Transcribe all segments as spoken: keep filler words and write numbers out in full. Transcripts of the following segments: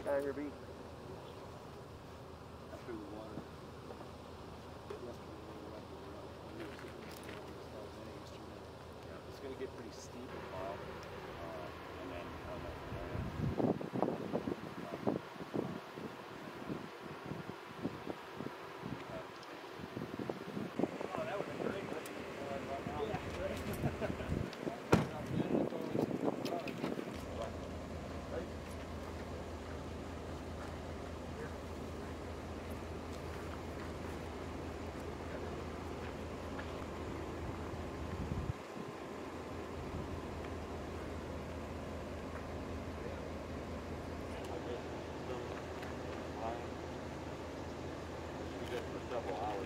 Tiger B. After the water. Yesterday, we were sitting there on this galvanic instrument. Yeah, it's going to get pretty steep and fall. Uh, and then on that. Oh, that would have been great. For several hours.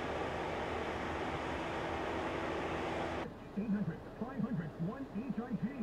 eight hundred, five hundred, one H I P.